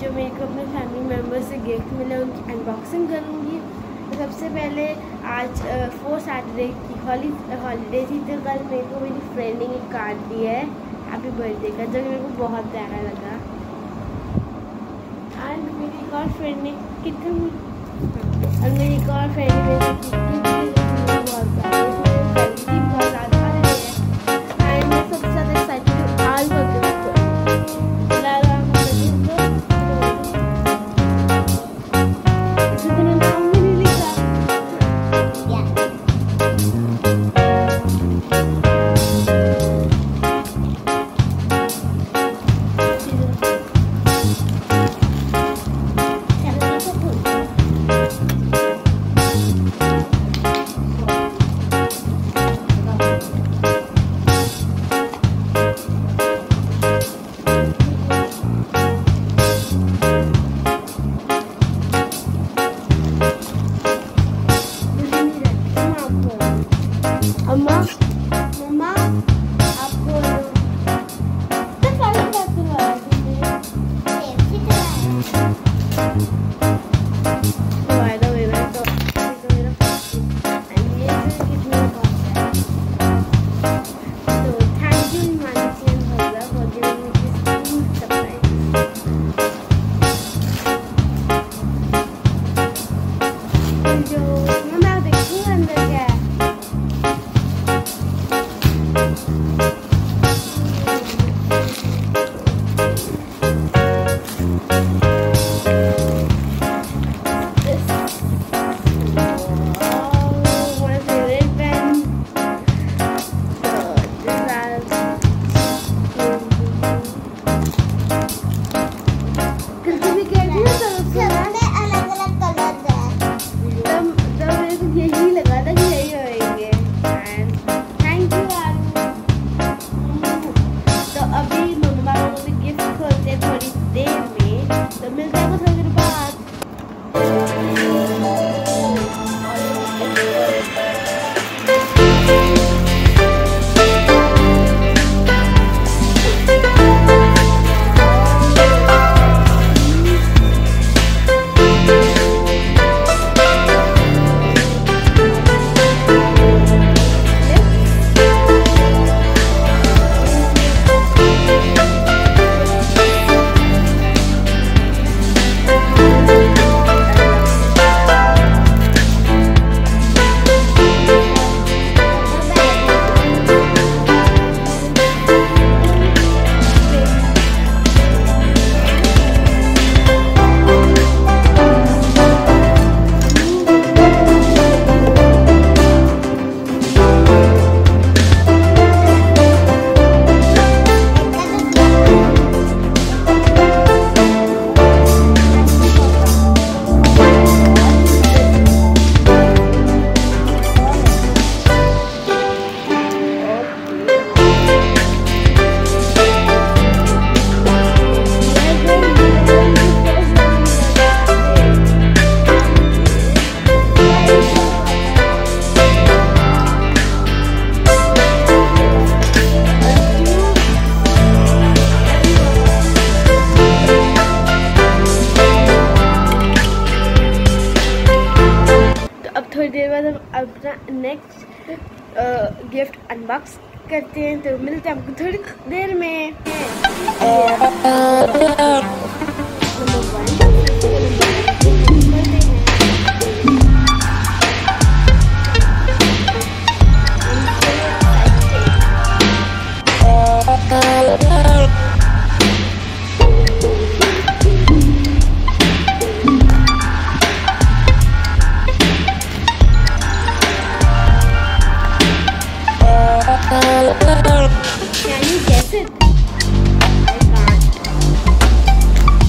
जो मेरे को अपने फैमिली मेम्बर से गिफ्ट मिला उनकी अनबॉक्सिंग करूँगी। तो सबसे पहले आज 4 सैटरडे की हॉलीडे थी, तो कल मेरे को मेरी फ्रेंड ने एक कार्ड दिया है हैप्पी बर्थडे का, जो मेरे को बहुत प्यारा लगा। एंड मेरी एक और फ्रेंड ने और मेरी एक और फ्रेंड ने बहुत ज़्यादा एंड मैं सबसे ज़्यादा एक्साइटेड हूँ आज बर्थडे थोड़ी देर बाद हम अपना नेक्स्ट गिफ्ट अनबॉक्स करते हैं, तो मिलते हैं आपको थोड़ी देर में। Can you guess it? I can't.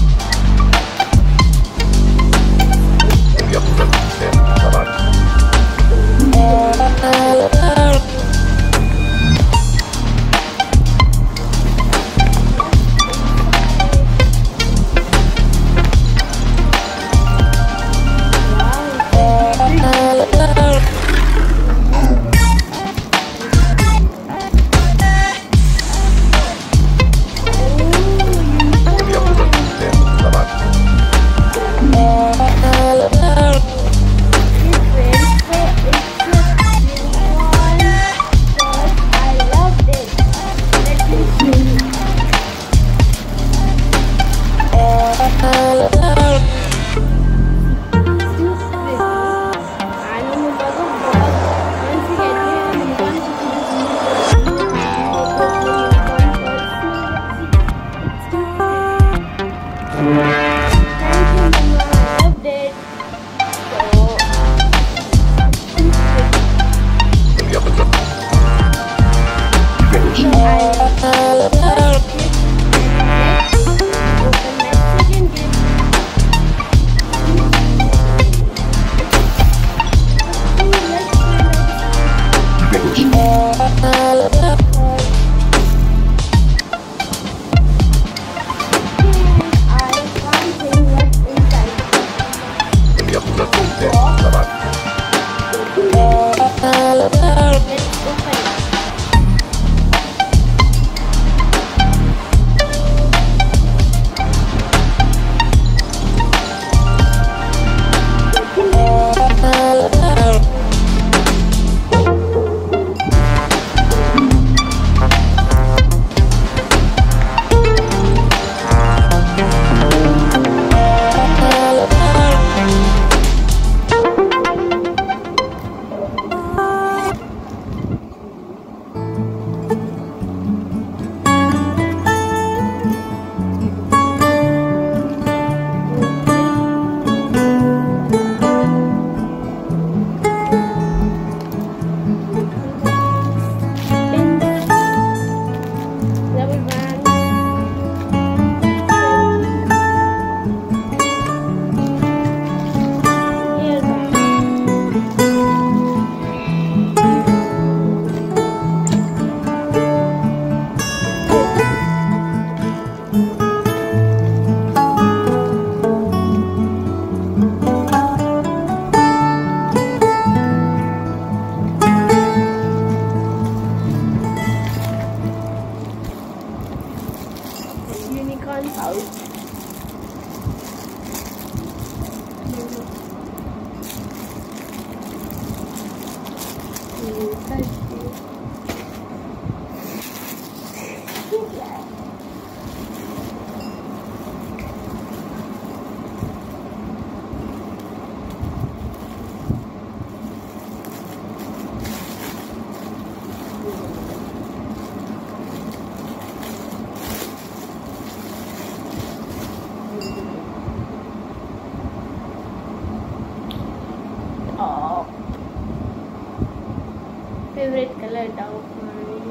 let out money.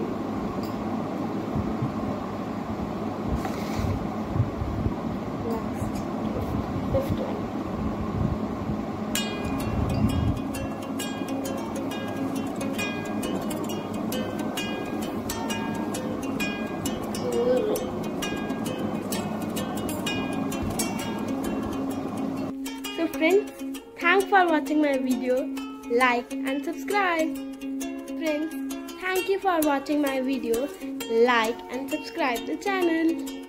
Next, gift one. So friends, thanks for watching my video. Like and subscribe. Friends, thank you for watching my videos. Like and subscribe the channel.